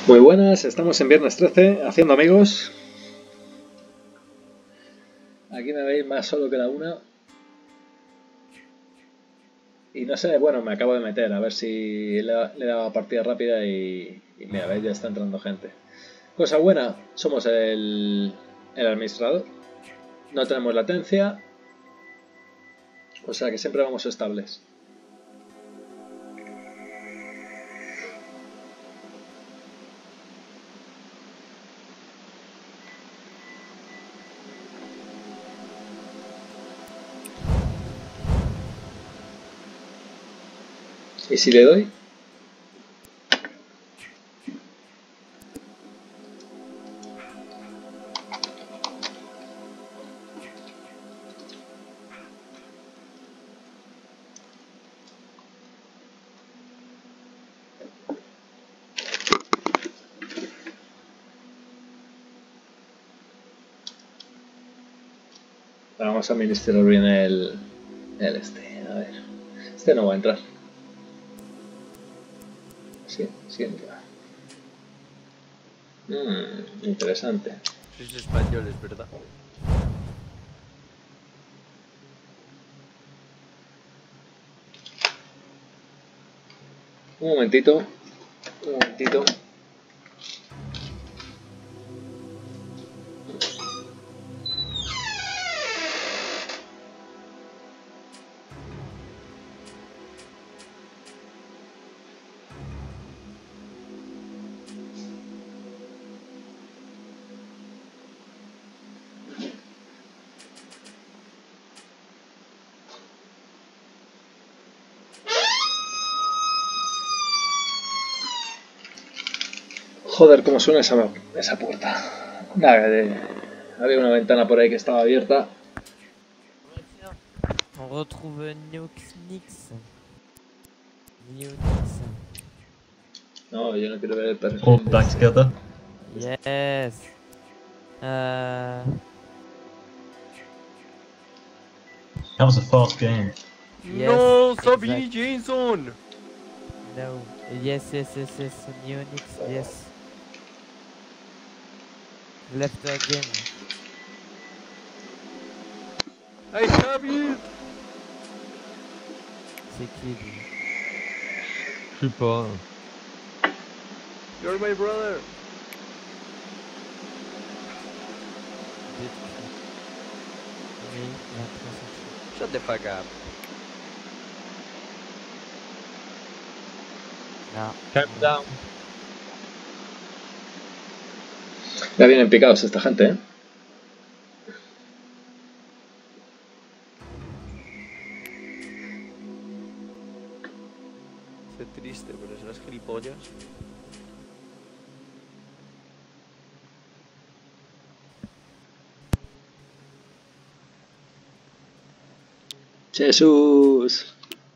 Muy buenas, estamos en viernes 13, haciendo amigos. Aquí me veis más solo que la una. Y no sé, bueno, me acabo de meter, a ver si le he dado partida rápida y mira, veis, ya está entrando gente. Cosa buena, somos el administrador, no tenemos latencia, o sea que siempre vamos estables. ¿Y si le doy? Vamos a administrar bien el este. A ver, este no va a entrar. Sí, sí entra. Interesante. Sois españoles, ¿verdad? Un momentito, un momentito. Joder, cómo suena esa puerta. Nada, había una ventana por ahí que estaba abierta. On retrouve Neoxnix. Neonix. No, yo no quiero ver el perfil. All back together. Yes. That was a fast game. Yes, No, exact. Sabine Jason! No. Yes. Neonix, yes. Left again. I have it! C'est qui lui? Je sais pas. You're my brother! Oui, 23 Shut the fuck up. No. Calm down. Ya vienen picados esta gente, ¿eh? Qué triste, pero serás gilipollas. Jesús.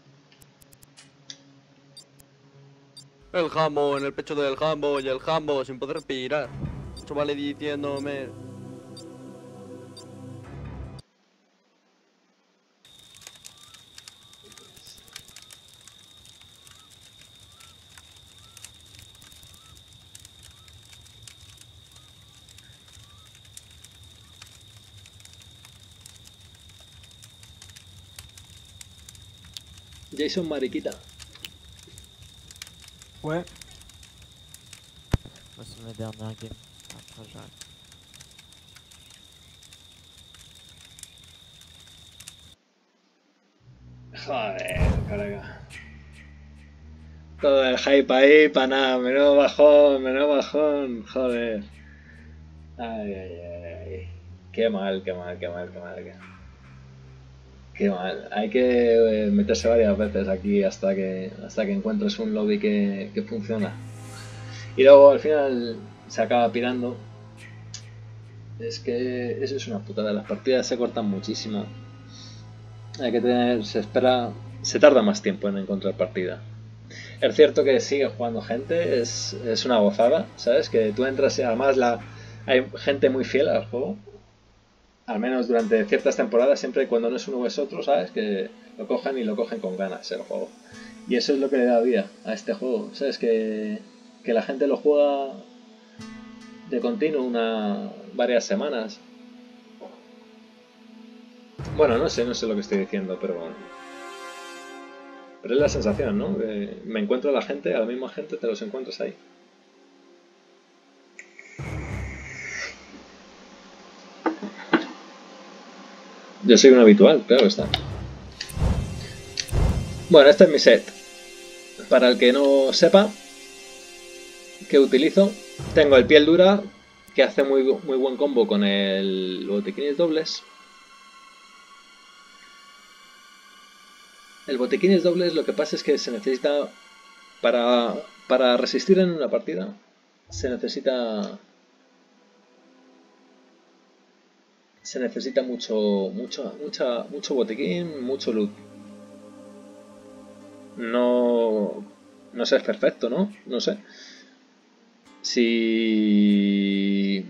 El jambo, en el pecho del jambo y el jambo sin poder respirar. Eso vale diciéndome. Jason Mariquita. Ouais. Moi c'est ma dernière game. Après j'arrête. Joder, colega. Todo el hype ahí para nada. Menudo bajón. Joder. Ay. Qué mal. Qué mal. Hay que meterse varias veces aquí hasta que encuentres un lobby que funciona. Y luego al final se acaba pirando. Es que eso es una putada. Las partidas se cortan muchísimo. Hay que tener... Se tarda más tiempo en encontrar partida. Es cierto que sigue jugando gente. Es una gozada, ¿sabes? Que tú entras y además hay gente muy fiel al juego. Al menos durante ciertas temporadas, siempre y cuando no es uno o es otro, ¿sabes? Que lo cogen y lo cogen con ganas el juego. Y eso es lo que le da vida a este juego, ¿sabes? Que que la gente lo juega de continuo varias semanas. Bueno, no sé lo que estoy diciendo, pero es la sensación, ¿no? Me encuentro a la gente, a la misma gente, te los encuentras ahí. Yo soy un habitual, claro está. Bueno, este es mi set. Para el que no sepa qué utilizo, tengo el piel dura, que hace muy buen combo con el botiquines dobles. El botiquines dobles lo que pasa es que se necesita, para resistir en una partida, se necesita mucho botiquín, mucho loot. No sé, es perfecto, ¿no? No sé. Si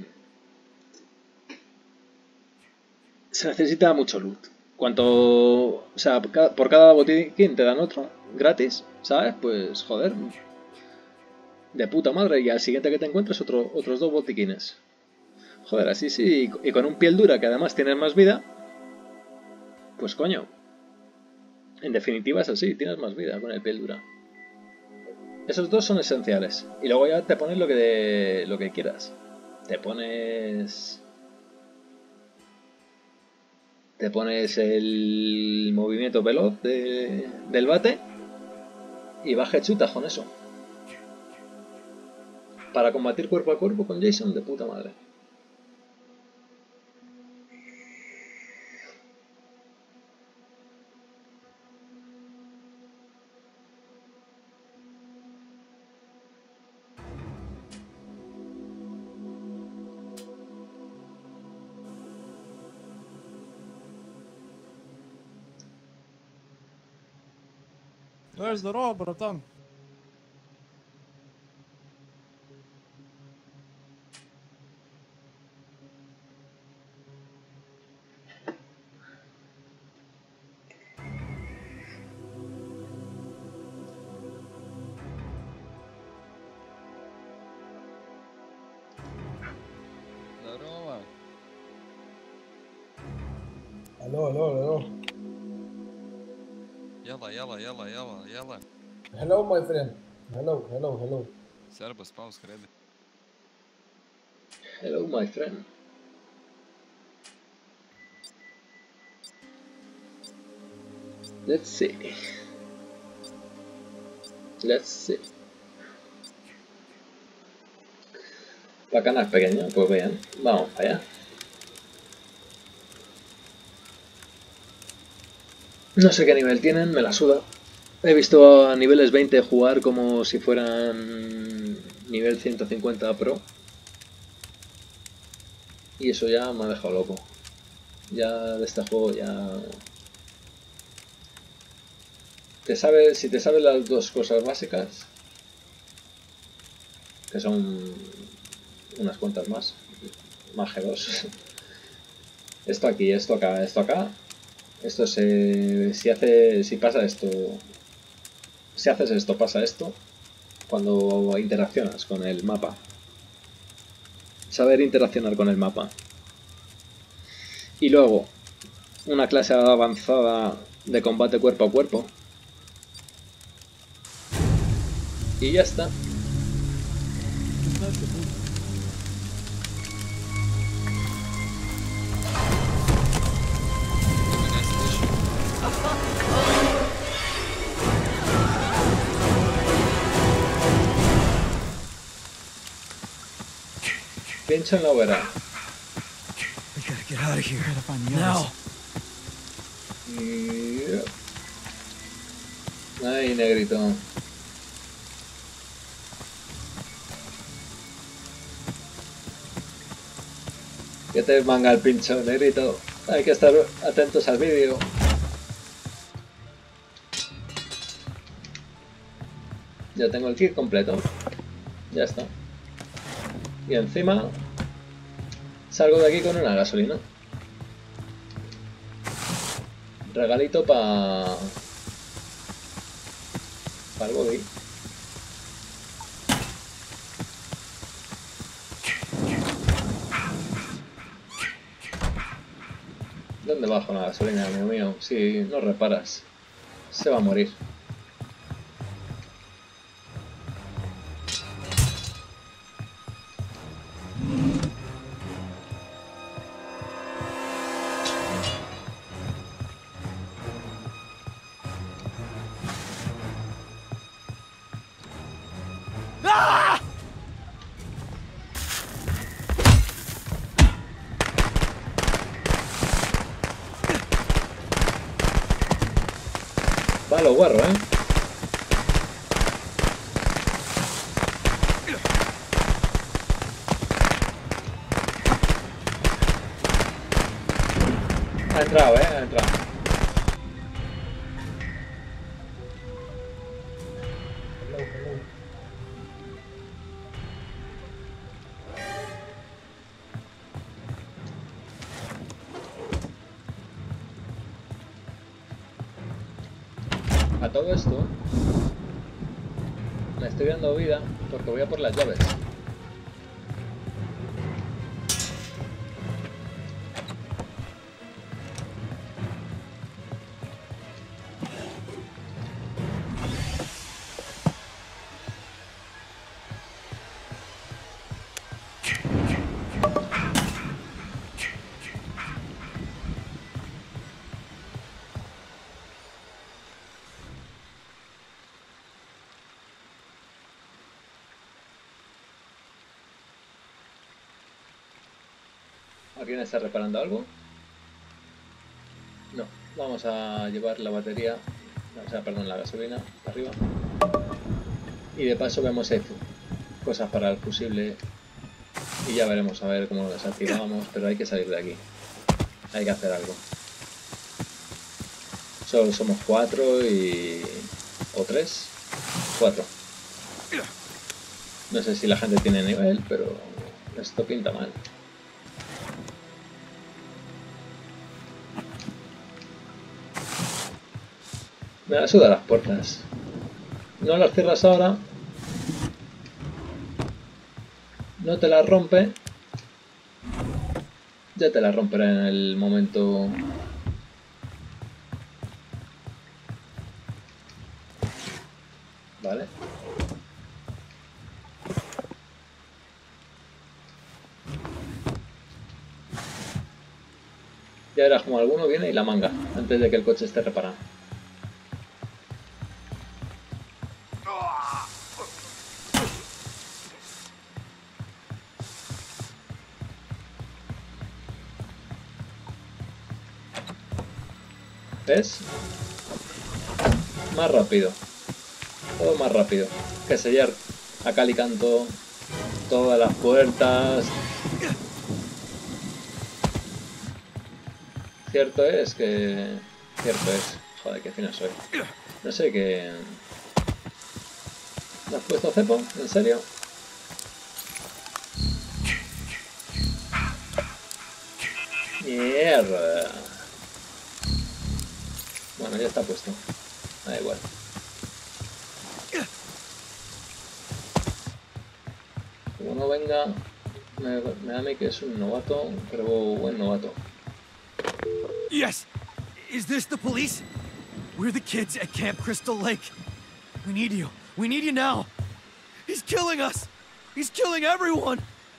se necesita mucho loot. O sea, por cada botiquín te dan otro gratis, ¿sabes? Pues joder, de puta madre. Y al siguiente que te encuentres otros 2 botiquines. Joder, así sí. Y con un piel dura que además tienes más vida, pues coño. En definitiva es así, tienes más vida con el piel dura. Esos 2 son esenciales. Y luego ya te pones lo que quieras. Te pones el movimiento veloz del bate y baja chutas con eso. Para combatir cuerpo a cuerpo con Jason, de puta madre. Здорово, братан. Здорово. Hello. يلا. Hello, my friend. Hello. Servus, paus, kredi. Hello, my friend. Let's see. La cana es pequeña, pues bien, vamos para allá. No sé qué nivel tienen, me la suda. He visto a niveles 20 jugar como si fueran nivel 150 pro. Y eso ya me ha dejado loco. Ya de este juego ya... Si te sabes las 2 cosas básicas, que son unas cuantas más G2. Esto aquí, esto acá, esto acá. Esto si pasa esto, si haces esto, pasa esto. Cuando interaccionas con el mapa. Saber interaccionar con el mapa. Y luego, una clase avanzada de combate cuerpo a cuerpo. Y ya está. Pincho en la hoguera. We gotta get out of here. We gotta find the others. Ay, negrito. Que te manga el pincho, negrito. Hay que estar atentos al vídeo. Ya tengo el kit completo. Ya está. Y encima salgo de aquí con una gasolina. Regalito para el body. ¿Dónde bajo la gasolina, amigo mío? Si no reparas, se va a morir. Va lo guarro, ¿eh? Ha entrado, ha entrado. Hello, hello. A todo esto, me estoy dando vida porque voy a por las llaves. ¿Alguien está reparando algo? No, vamos a llevar la batería, o sea, perdón, la gasolina arriba. Y de paso vemos cosas para el fusible y ya veremos a ver cómo lo desactivamos, pero hay que salir de aquí. Hay que hacer algo. Solo somos 4 o 3. 4. No sé si la gente tiene nivel, pero esto pinta mal. Me la suda las puertas. No las cierras ahora. No te las rompe. Ya te las romperá en el momento. Vale. Ya verás como alguno viene y la manga antes de que el coche esté reparado. ¿Ves? Más rápido. Todo más rápido. Que sellar a cal y canto todas las puertas. Cierto es que... Cierto es. Joder, qué fino soy. No sé qué... ¿Me has puesto cepo? ¿En serio? Mierda. Bueno, ya está puesto. Da igual. Como no venga, me da a mí que es un novato, pero buen novato. Yes! Is this the police? We're the kids at Camp Crystal Lake. We need you. We need you now. He's killing us. He's killing everyone.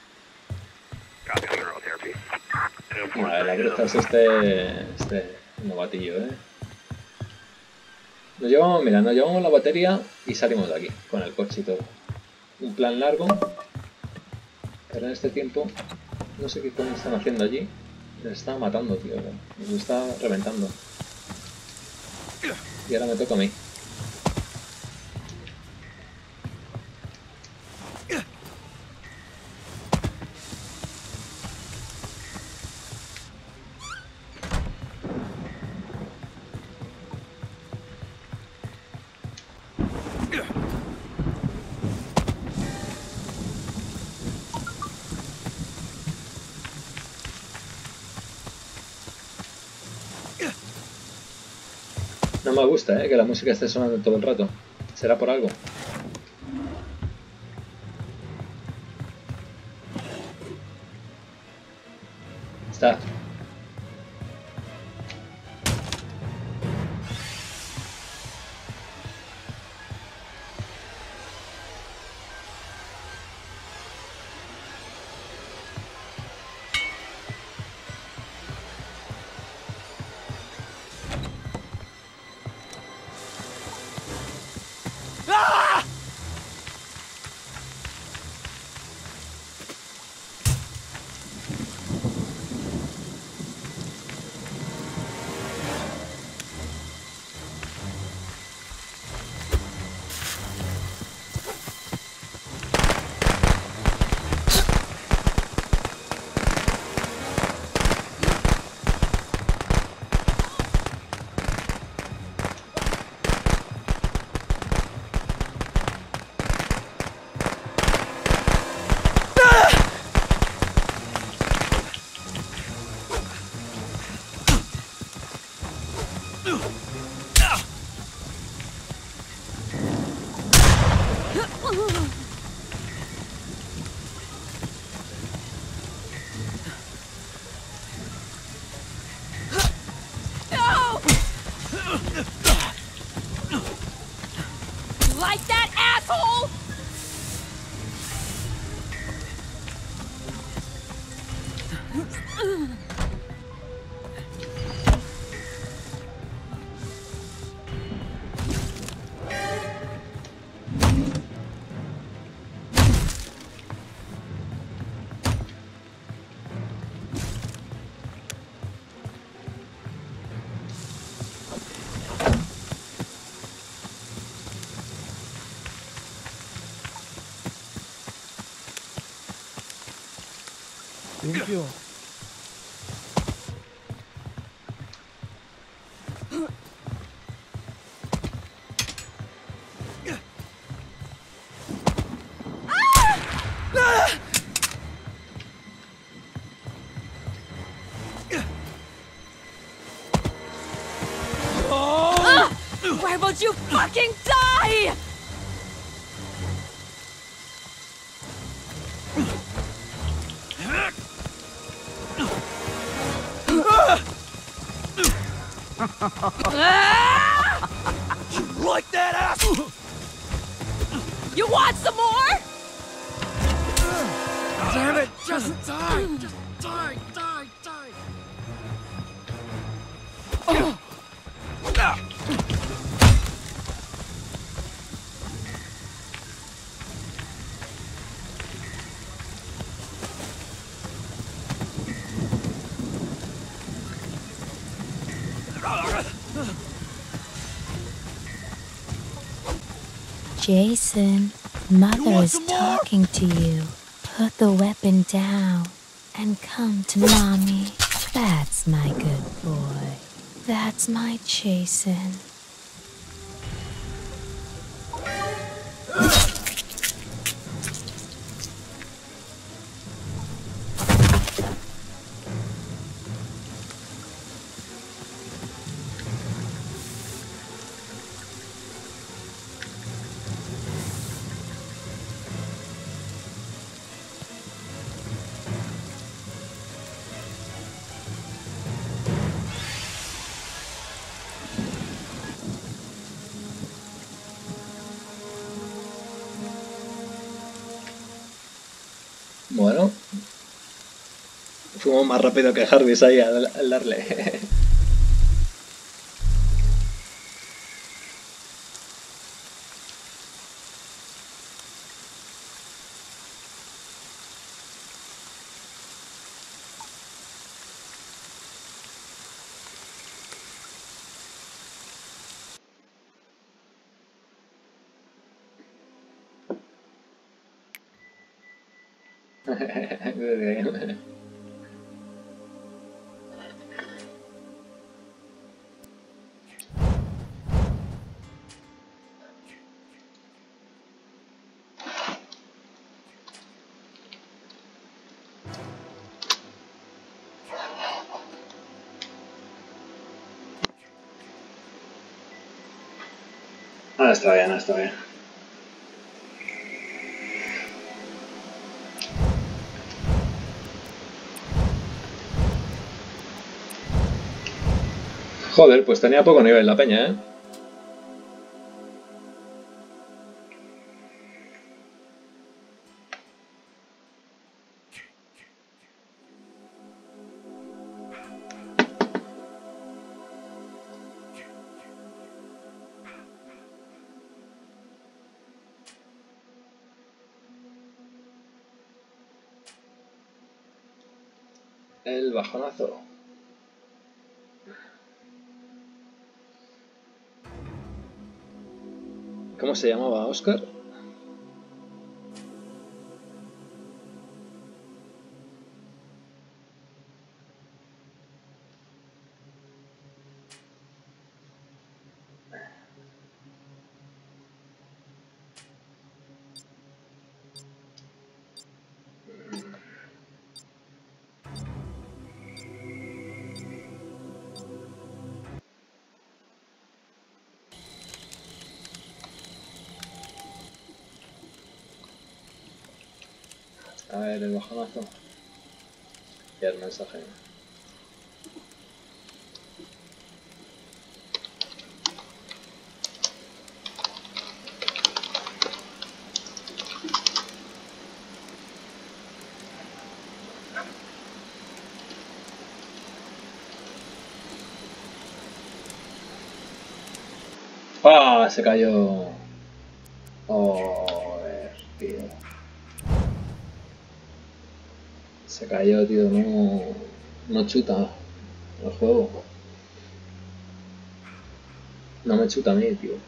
Vale, la cresta es este novatillo, ¿eh? Nos llevamos, mira, nos llevamos la batería y salimos de aquí, con el coche y todo. Un plan largo, pero en este tiempo, no sé qué coño están haciendo allí. Les están matando, tío, nos está reventando. Y ahora me toca a mí. No me gusta, que la música esté sonando todo el rato. ¿Será por algo? Está. No! Like that, asshole? Limpio. Why won't you fucking die? You like that, asshole? You want some more? Damn it! Just die! Just die! Die! Die! Jason, Mother want is some more? talking to you. Put the weapon down and come to Mommy. That's my good boy. That's my Jason. Bueno, fuimos más rápido que Jarvis ahí al darle. Ah, está bien, está bien. Joder, pues tenía poco nivel la peña, ¿eh? El bajonazo. ¿Cómo se llamaba? ¿Oscar? A ver, el bajonazo. Y el mensaje. ¡Ah! Se cayó. Oh, tío. Se cayó, tío. No, no chuta el juego. No me chuta a mí, tío.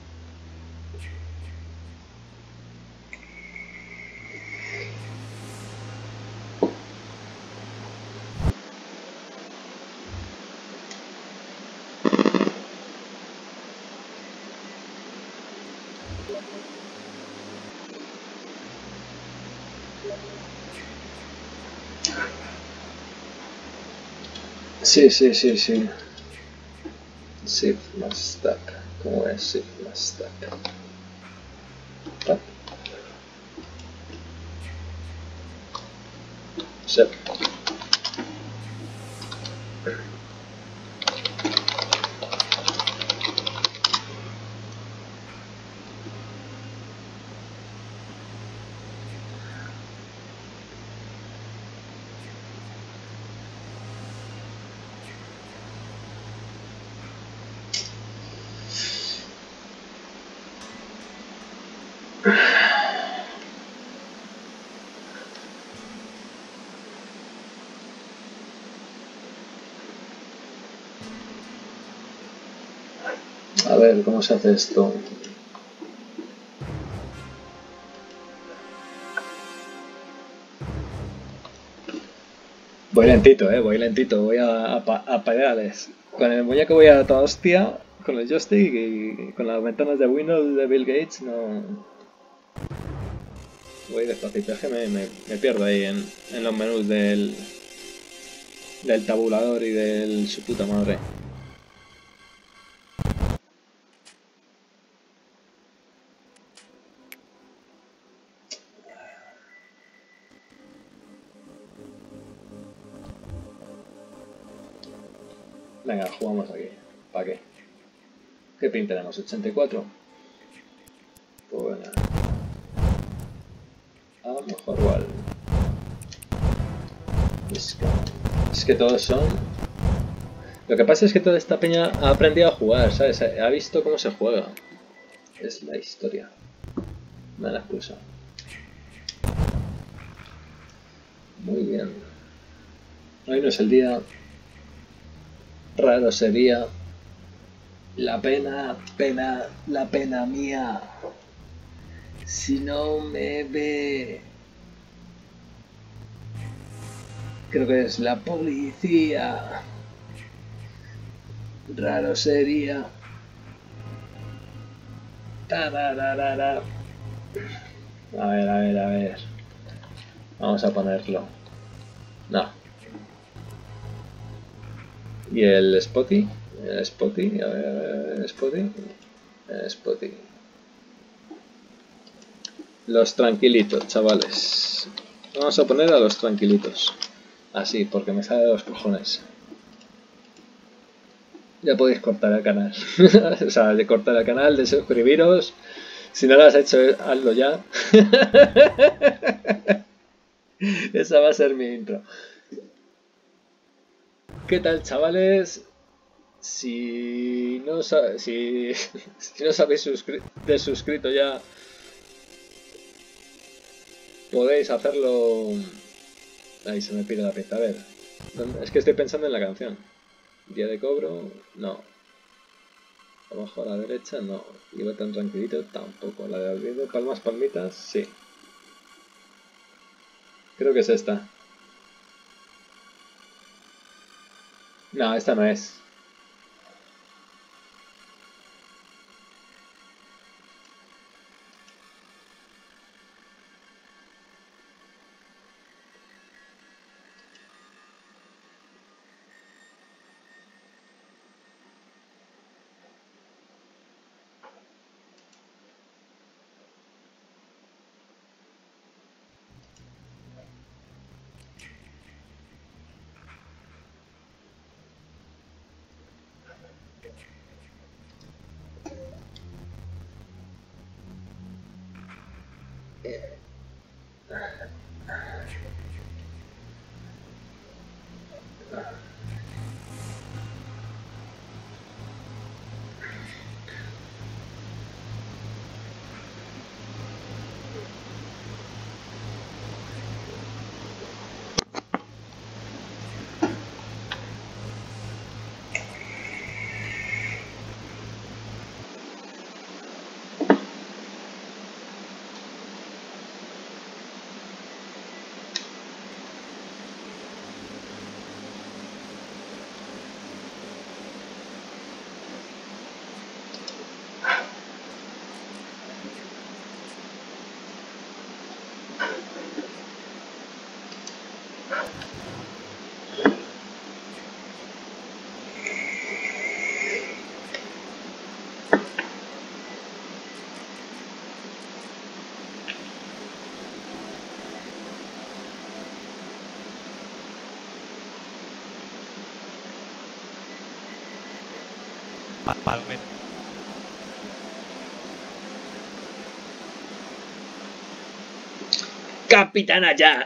Sí, sí, sí, sí. Shift más stack. ¿Cómo es Shift más stack? ¿Ah? Sí. A ver, ¿cómo se hace esto? Voy lentito, voy lentito, voy a pedales. Con el muñeco voy a toda hostia, con el joystick y con las ventanas de Windows de Bill Gates no... Voy despacito, es que me pierdo ahí en los menús del tabulador y del su puta madre. Venga, jugamos aquí. ¿Para qué? ¿Qué pin tenemos? ¿84? Pues bueno. A lo mejor igual. Es que todos son... Lo que pasa es que toda esta peña ha aprendido a jugar, ¿sabes? Ha visto cómo se juega. Es la historia. Me la excusa. Muy bien. Hoy no es el día. Raro sería. La pena mía. Si no me ve. Creo que es la policía. Raro sería. Tarararara. A ver. Vamos a ponerlo. No. ¿Y el Spotty? El Spotty, a ver, Spotty. Los tranquilitos, chavales. Vamos a poner a los tranquilitos. Así, porque me sale de los cojones. Ya podéis cortar el canal. O sea, de cortar el canal, de suscribiros. Si no lo has hecho, hazlo ya. Esa va a ser mi intro. ¿Qué tal, chavales? Si no os habéis desuscrito ya, podéis hacerlo. Ahí se me pide la pinta. A ver, es que estoy pensando en la canción. Día de cobro, no. Abajo a la derecha, no. Iba tan tranquilito, tampoco. La de olvido, palmas, palmitas, sí. Creo que es esta. No, esta no es. Palometa. ¡Capitana ya!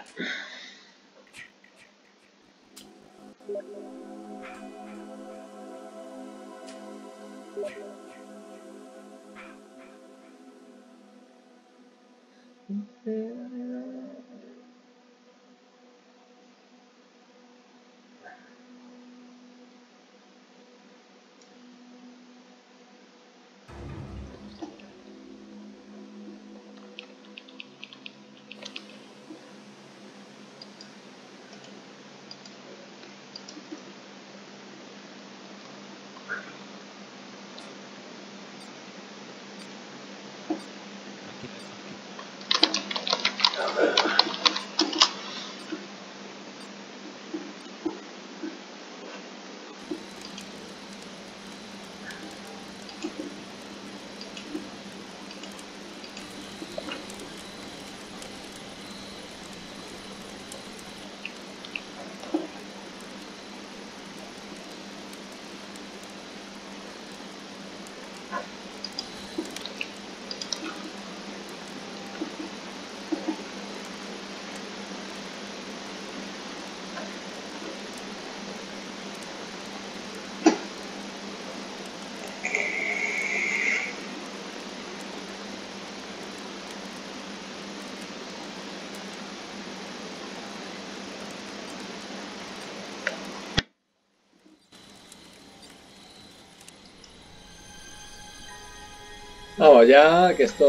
Vamos ya, que esto...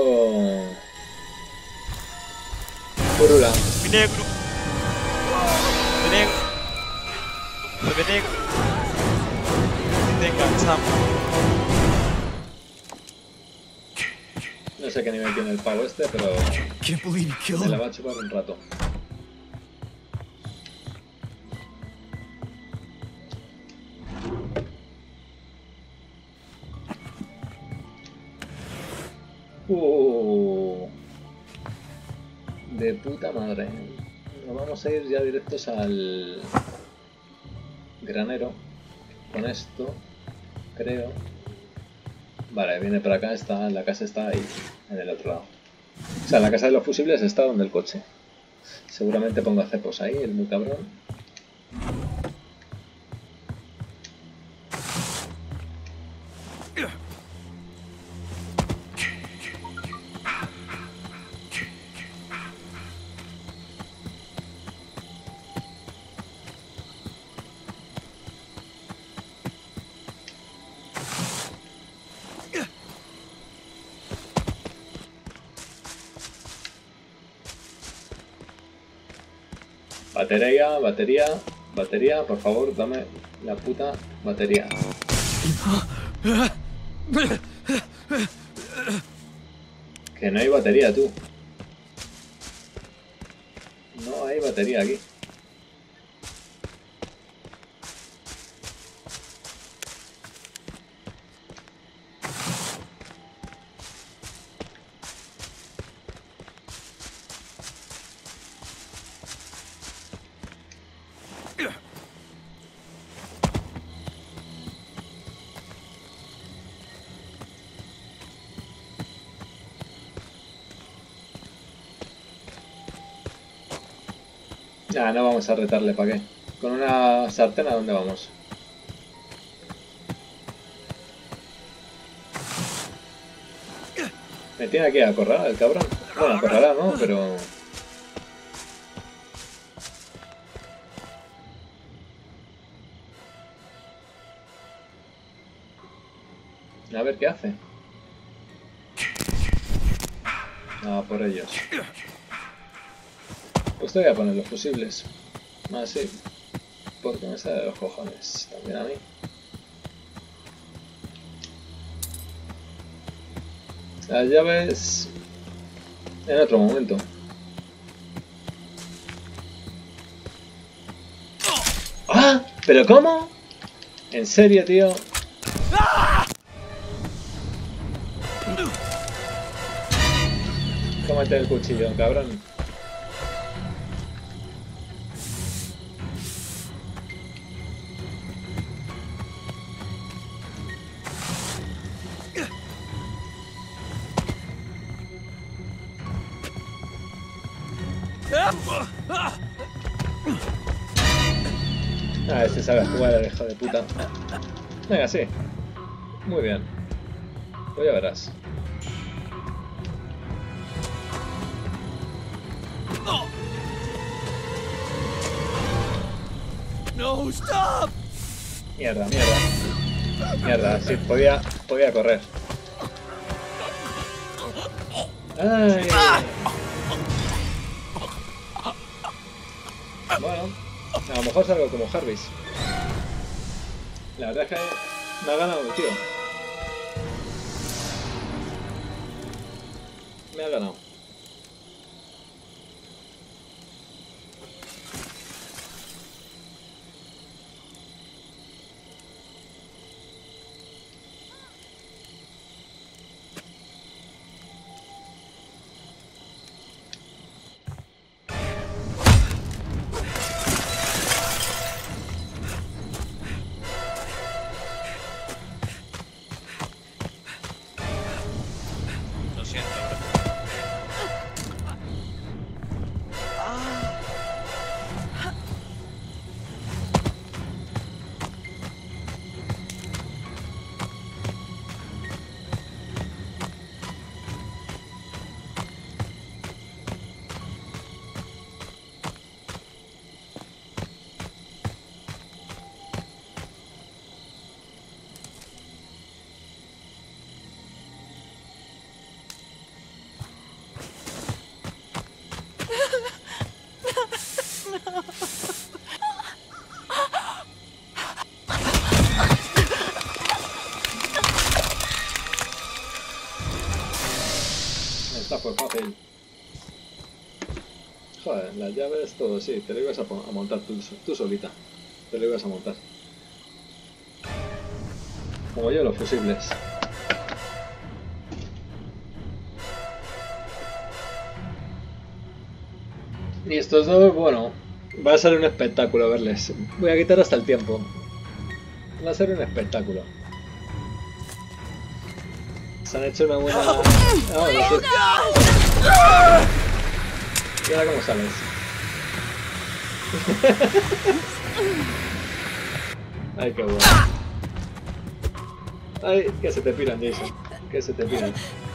Purula. Mi negro. Mi negro. Mi negro. Te enganchamos. No sé qué nivel tiene el pavo este, pero... Can't believe you killed me la him. va a chupar un rato. De puta madre. Nos vamos a ir ya directos al granero con esto, creo. Vale, viene para acá, está, la casa está ahí, en el otro lado. O sea, la casa de los fusibles está donde el coche. Seguramente ponga cepos ahí, el muy cabrón. Batería, batería, batería, por favor, dame la puta batería. Que no hay batería, tú. No hay batería aquí. Nah, no vamos a retarle, ¿para qué? Con una sartén, ¿a dónde vamos? Me tiene aquí a acorralar el cabrón. Bueno, acorralar, ¿no? Pero... A ver qué hace. Ah, por ellos. Pues te voy a poner los fusibles. Ah, sí. Porque me sale de los cojones. También a mí. Las llaves... En otro momento. ¡Ah! ¿Pero cómo? ¿En serio, tío? Cómete el cuchillo, cabrón. Ah, este sabe jugar el hijo de puta. Venga, sí. Muy bien. Pues ya verás. No, stop! Mierda, mierda. Mierda, sí, podía correr. Ay. Bueno, a lo mejor salgo como Jarvis. La verdad es que me ha ganado el tío. Me ha ganado. Lo siento, bro. Esta fue fácil. Joder, las llaves, todo, sí, te lo ibas a montar tú solita. Te lo ibas a montar. Como yo, los fusibles. Y estos dos, bueno, va a ser un espectáculo verles. Voy a quitar hasta el tiempo. Va a ser un espectáculo. Se han hecho una buena... Ah, no sé. ¿Y ahora cómo sales? Ay, qué bueno. Ay, que se te piran, Jason. Que se te piran.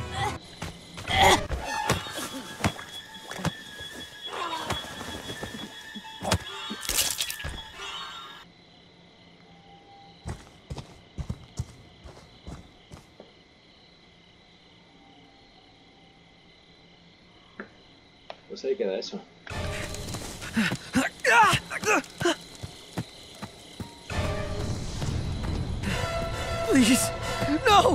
Pues ahí queda eso. Please, no!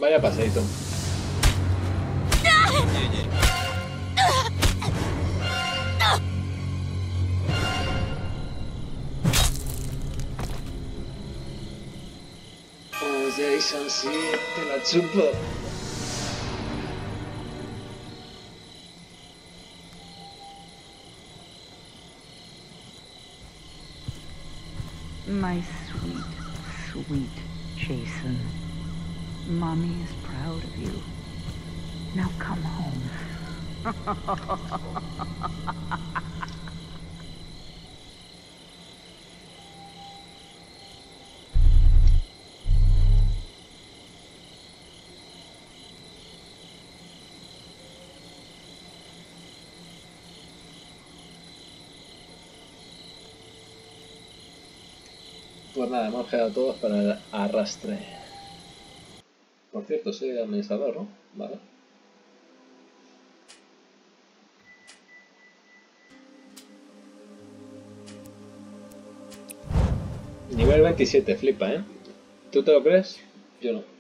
Vaya paseito. Oh, Jason, sí, te la chupo. My sweet, sweet Jason. Mommy is proud of you. Now come home. Pues nada, hemos quedado todos para el arrastre. Por cierto, soy el administrador, ¿no? Vale. Nivel 27, flipa, ¿eh? ¿Tú te lo crees? Yo no.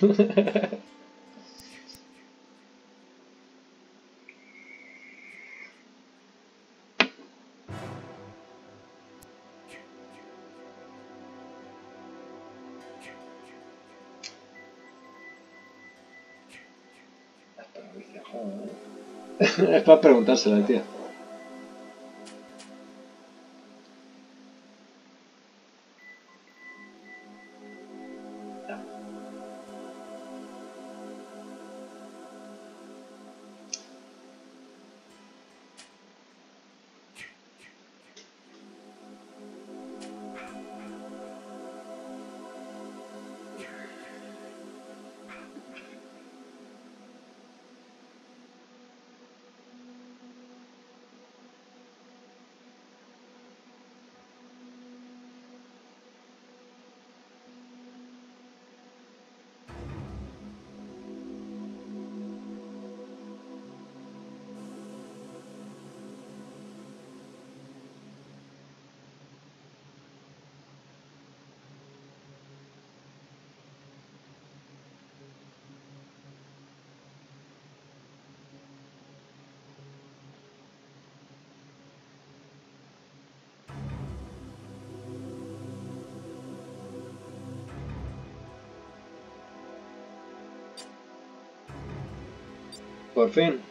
Es para preguntárselo, tío. Por fin.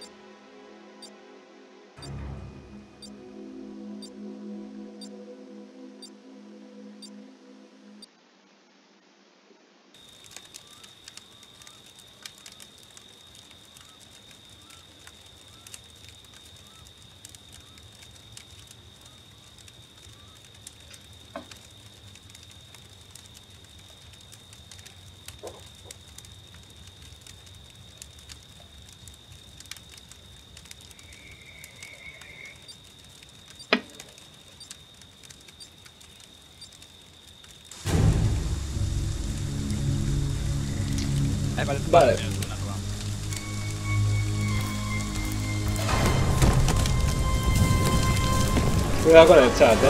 Vale. Cuidado con el chat,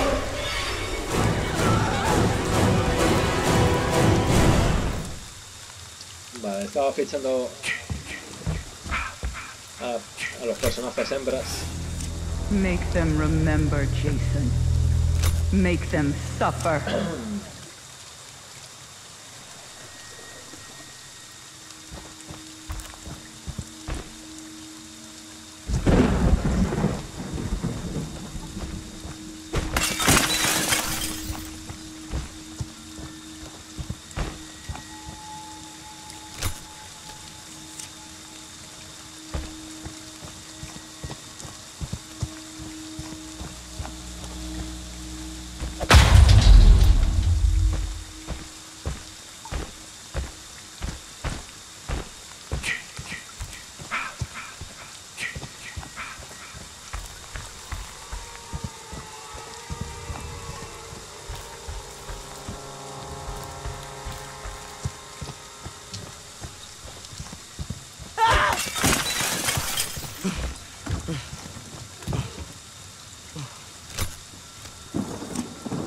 Vale, estaba fichando a los personajes hembras. Make them remember, Jason. Make them suffer.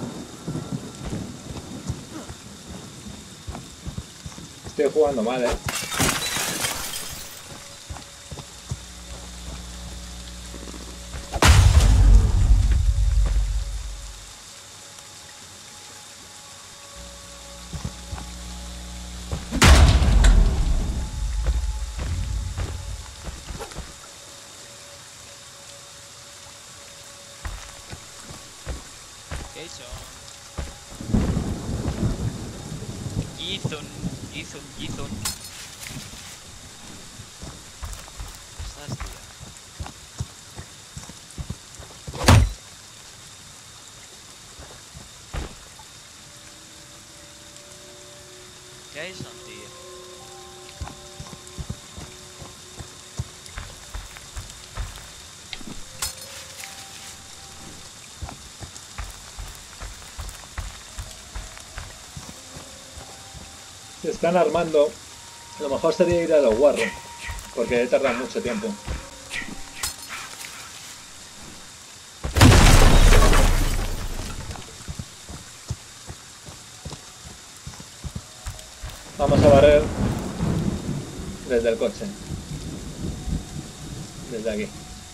Estoy jugando mal, Jason. Ethan. ¿Estás, tío? Jason, tío. Se están armando. Lo mejor sería ir a los guarros, porque tardan mucho tiempo. Vamos a barrer desde el coche. Desde aquí.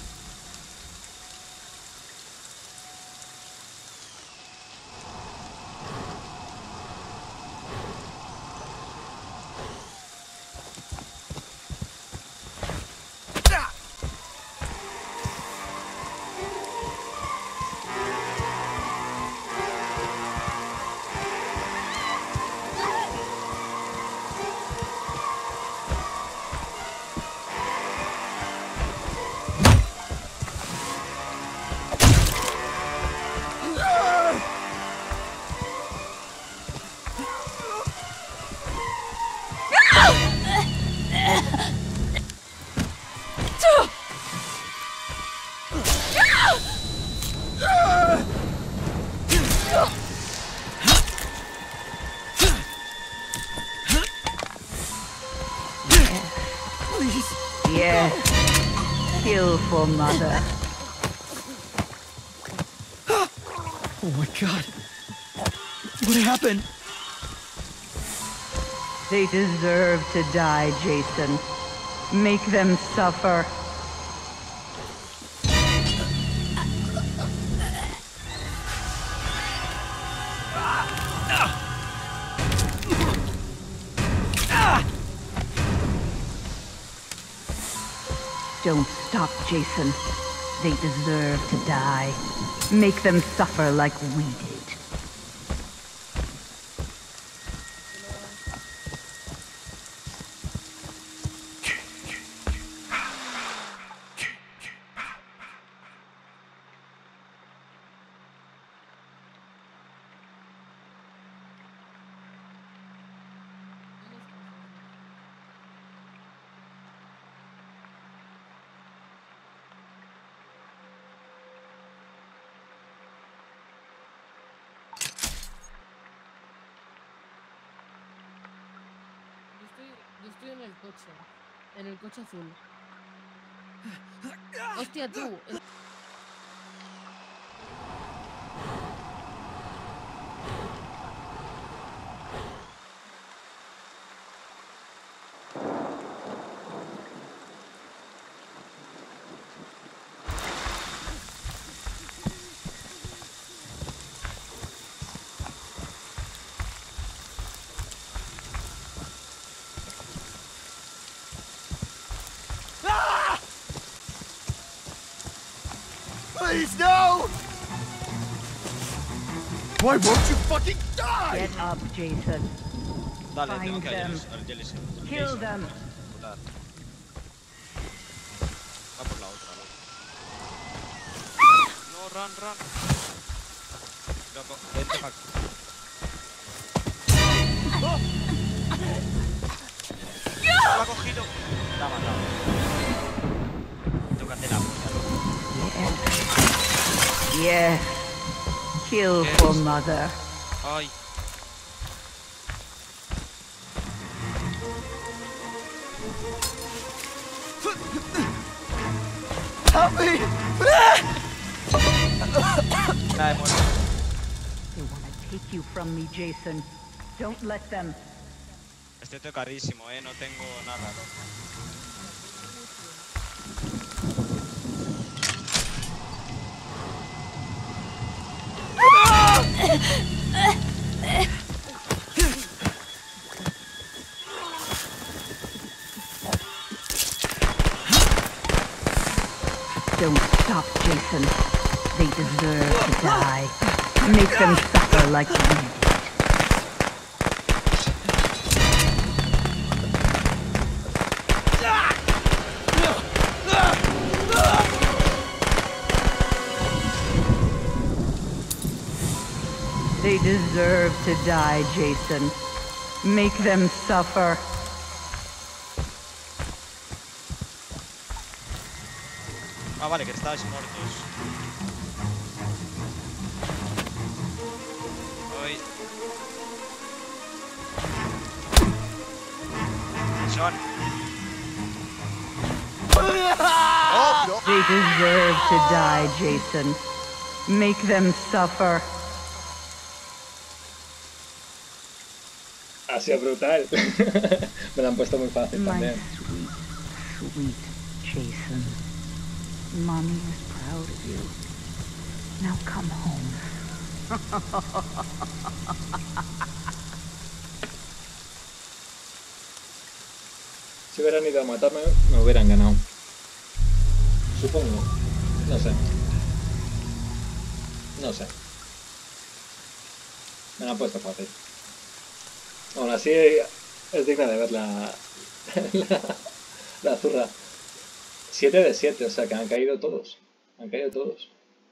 Yes. Kill for mother. Oh my god. What happened? They deserve to die, Jason. Make them suffer. Don't stop, Jason. They deserve to die. Make them suffer like we did. Yo estoy en el coche azul. Hostia, tú. Please, no! Why won't you fucking die? Get up, Jason. Dale, Find tengo que them. al Jellicent. Kill them. Va por la otra, loco. No, run. Loco, vente pa' aquí. Lo ha cogido. La ha matado. Tócate la polla, loco. Yes. Kill for mother. Ay. Help me! They want to take you from me, Jason. Don't let them. Estoy tocadísimo, no tengo nada. Don't stop, Jason. They deserve to die. Make them suffer like we did. They deserve to die, Jason. Make them suffer. Ah, vale, que estáis muertos. Hoy. Son. Oh, They deserve to die, Jason. Make them suffer. Ha sido brutal. Me lo han puesto muy fácil My también. sweet, sweet Jason. Mommy is proud of you. Now come home. Si hubieran ido a matarme, me hubieran ganado. Supongo. No sé. No sé. Me la han puesto fácil. Aún así es digna de ver la zurra. 7 de 7, o sea que han caído todos. Han caído todos.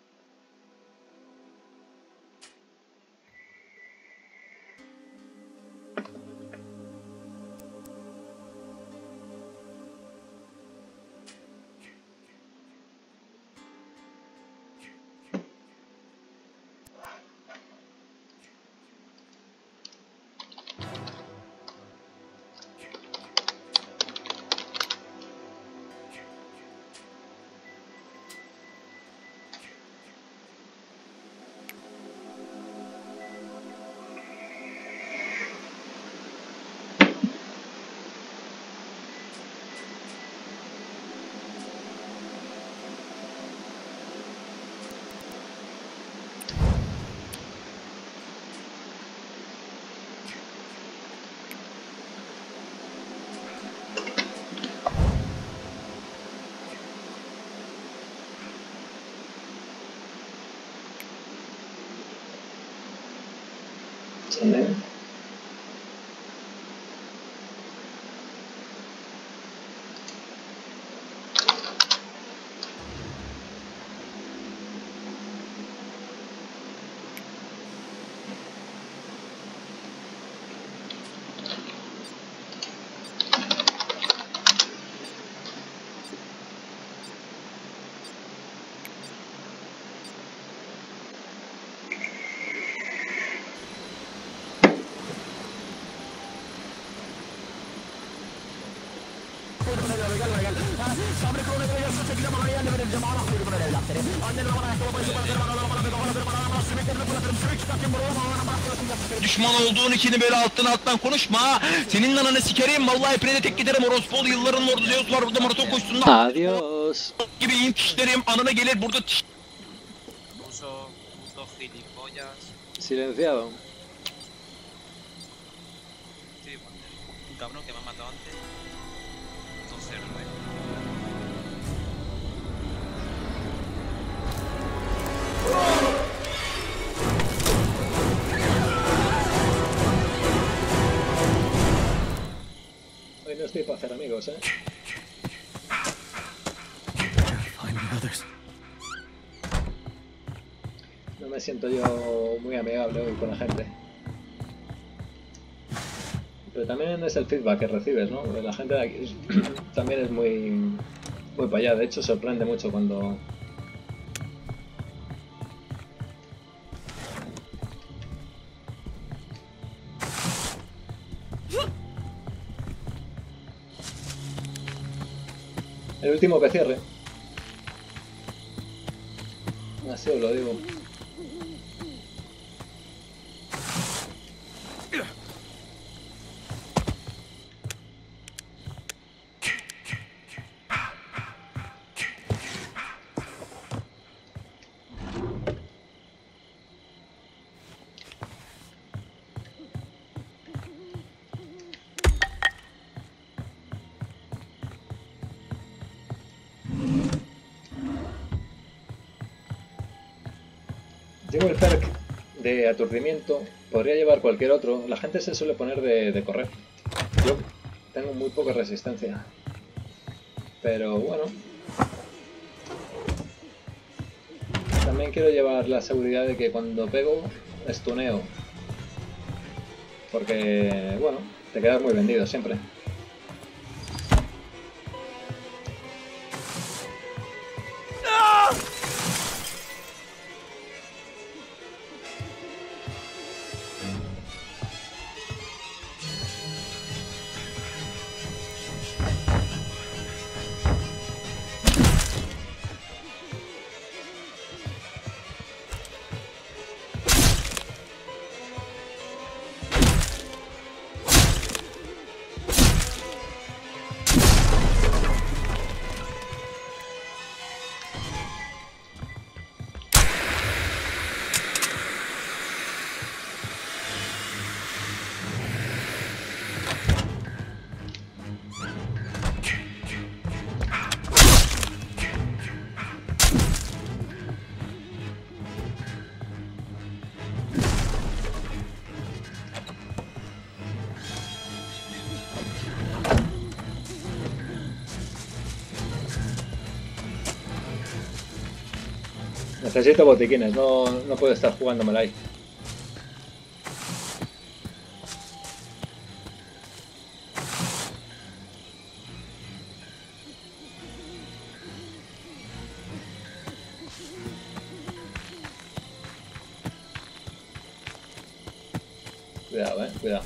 Amen. Düşman olduğun için böyle alttan konuşma ha. Senin ananı sikerim vallahi hepine de tek giderim orospu yılların orada Zeus var burada maraton koştuğunda. Adiós. Gibi intişlerim anana gelir burada Uso gilipollas. Silenciado. Sí, bueno, un cabrón que me ha matado antes. Entonces, Hoy no estoy para hacer amigos, ¿eh? No me siento yo muy amigable hoy con la gente. Pero también es el feedback que recibes, ¿no? La gente de aquí también es muy para allá. De hecho, sorprende mucho cuando... El último que cierre. Así os lo digo. Tengo el perk de aturdimiento podría llevar cualquier otro. La gente se suele poner de correr. Yo tengo muy poca resistencia. Pero bueno. También quiero llevar la seguridad de que cuando pego, estuneo. Porque, bueno, te quedas muy vendido siempre. Necesito botiquines, no puedo estar jugándomela ahí. Cuidado, cuidado.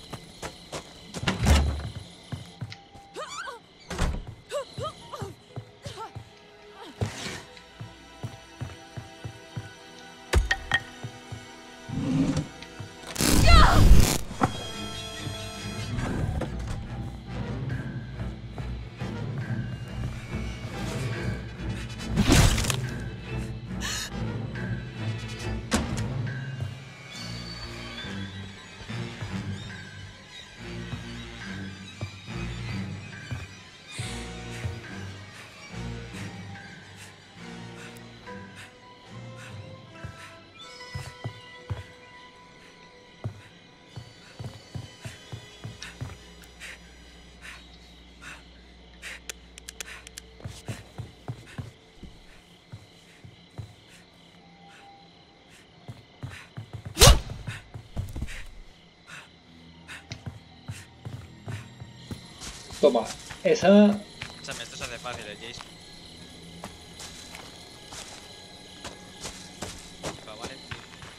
Toma, esa... Escúchame, esto se hace fácil, el Jason. Vale, tío.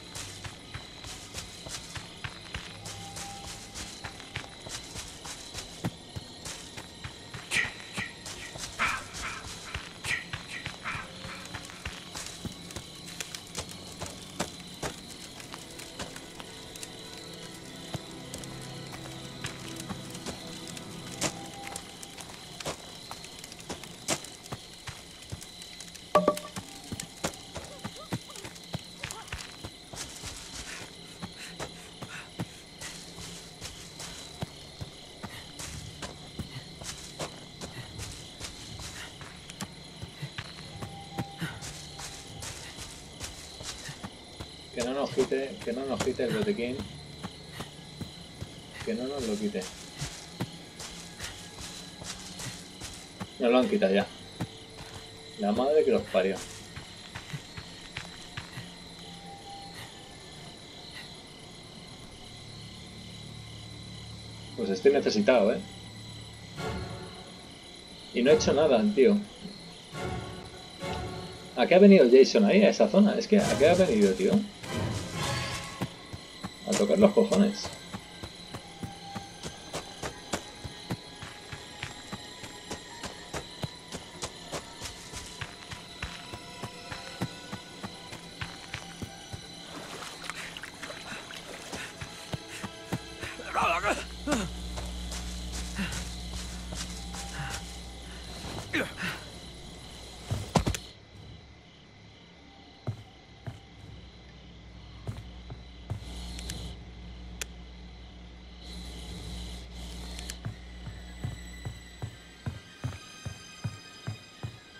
Que no nos quite el botiquín. Que no nos lo quite. Nos lo han quitado ya. La madre que los parió. Pues estoy necesitado, ¿eh? Y no he hecho nada, tío. ¿A qué ha venido Jason ahí, a esa zona? Es que, ¿a qué ha venido, tío? A tocar los cojones.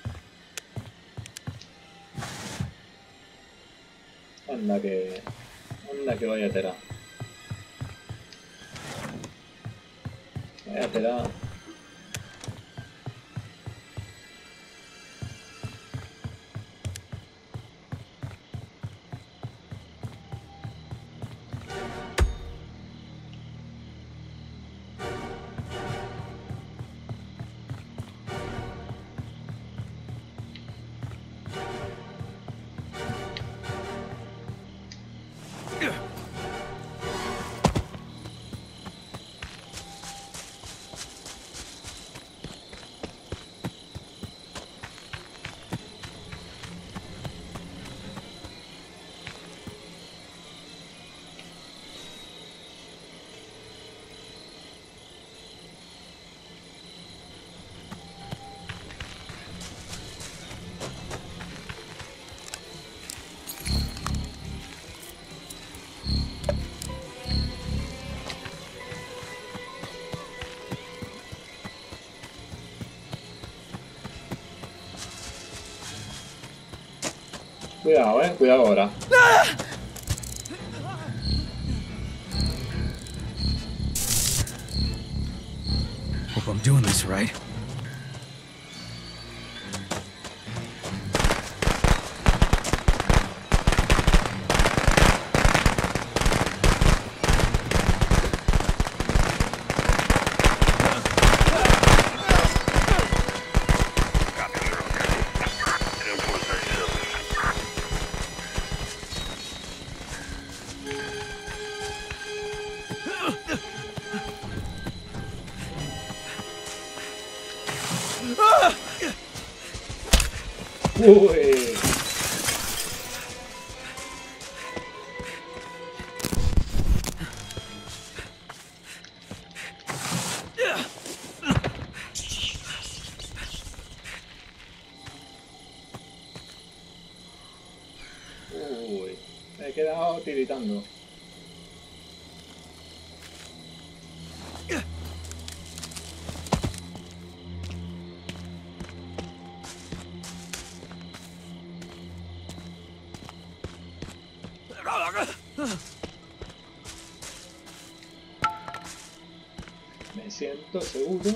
Anda que... Anda que vaya tela. Vaya tela. Cuidado, cuidado ahora. Hope I'm doing this right. Uy. Uy, me he quedado tiritando. Me siento seguro.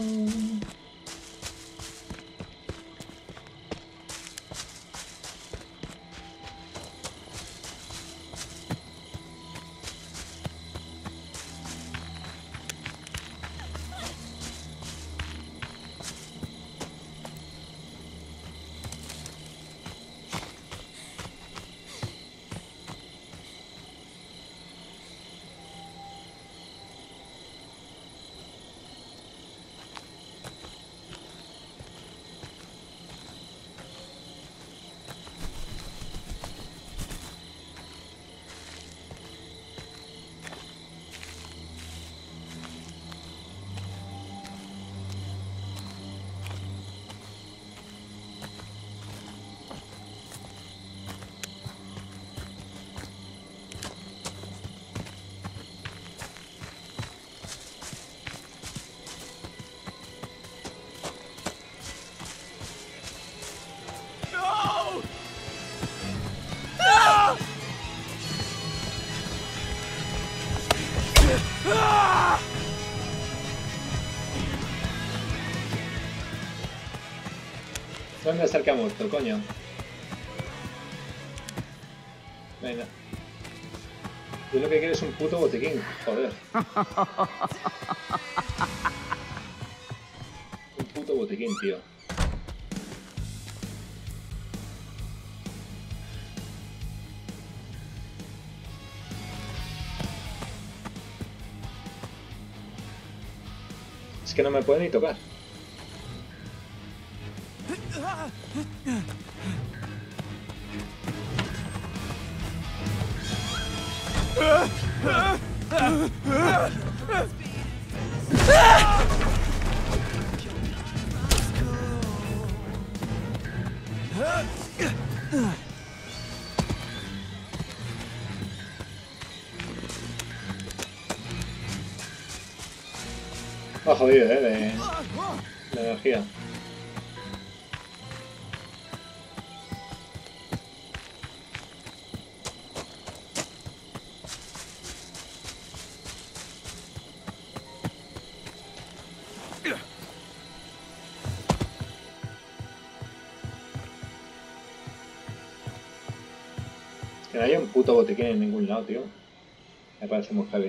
¿Dónde está el que ha muerto, coño? Venga. Yo lo que quiero es un puto botiquín, joder. Un puto botiquín, tío. Es que no me puede ni tocar. Va jodido, de energía. Que no haya un puto botiquín en ningún lado, tío. Me parece muy heavy.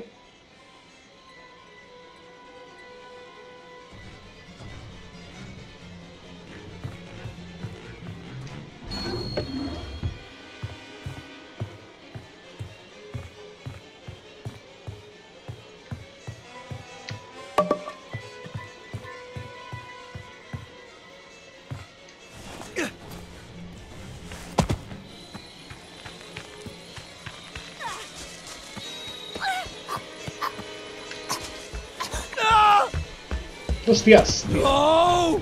¡Hostias! Tío. No!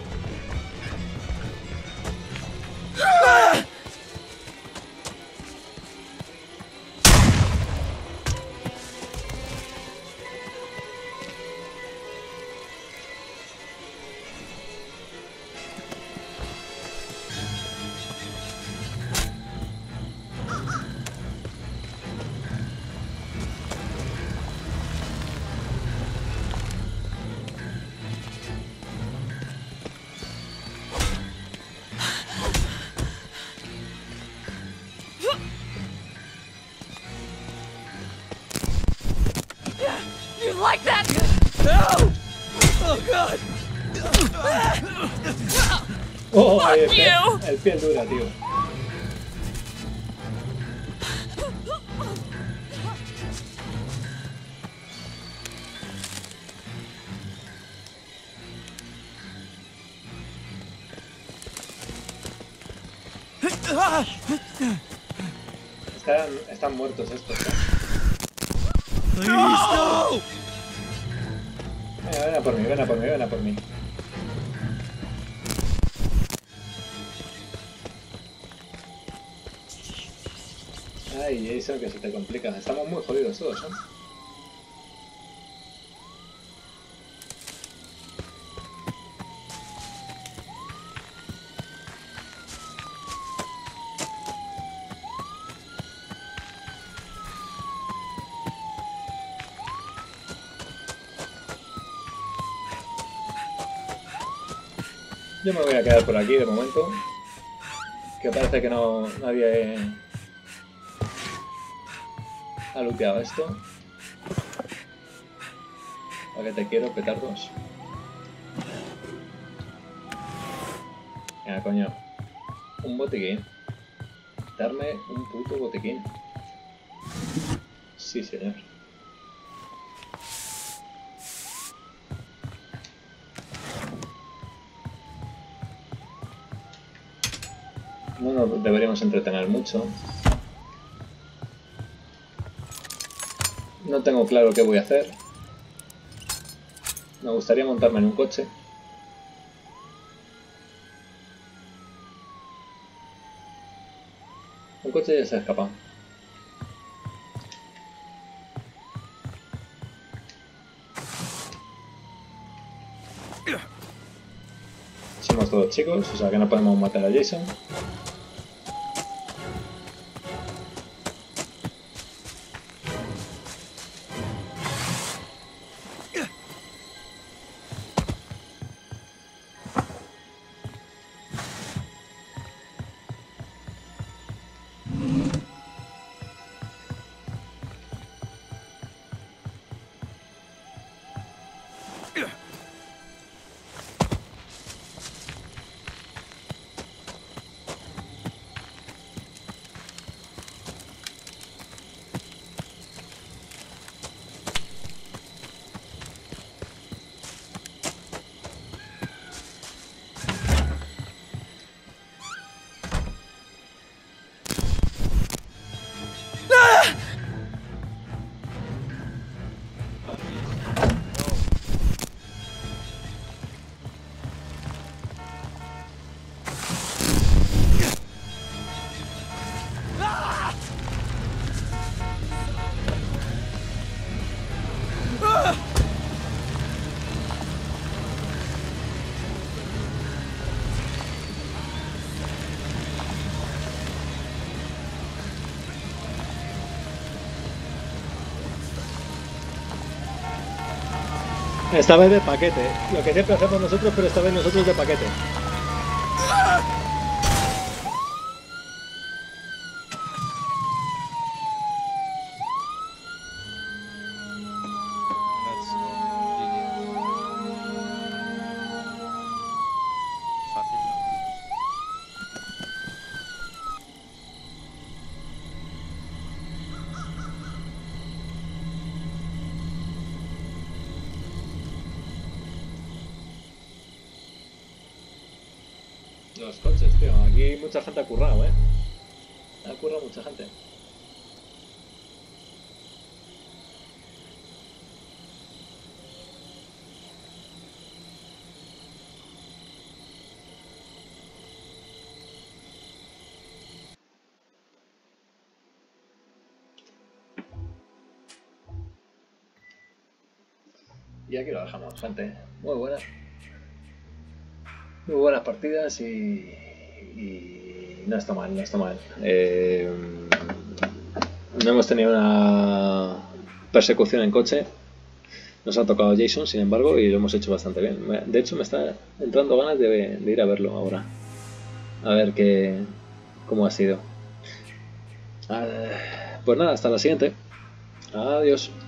You like that? No! Oh, God! Oh, Fuck el piel dura, tío. Están muertos estos. Please, no! Ven a por mí, ven a por mí, ven a por mí. Ay, Jason, que se te complica. Estamos muy jodidos todos, ¿eh? Yo me voy a quedar por aquí de momento. Que parece que no nadie ha looteado esto. ¿A qué te quiero, petardos? Venga, coño. Un botiquín. Darme un puto botiquín. Sí, señor. No nos deberíamos entretener mucho. No tengo claro qué voy a hacer. Me gustaría montarme en un coche. Un coche ya se ha escapado. Somos todos chicos, o sea que no podemos matar a Jason. Esta vez de paquete. Lo que siempre hacemos nosotros, pero esta vez nosotros de paquete. los coches, tío. Aquí mucha gente ha currado, Ha currado mucha gente. Y aquí lo dejamos, gente. Muy buenas. Muy buenas partidas y no está mal, no está mal. No hemos tenido una persecución en coche. Nos ha tocado Jason, sin embargo, y lo hemos hecho bastante bien. De hecho, me está entrando ganas de ir a verlo ahora. A ver cómo ha sido. Pues nada, hasta la siguiente. Adiós.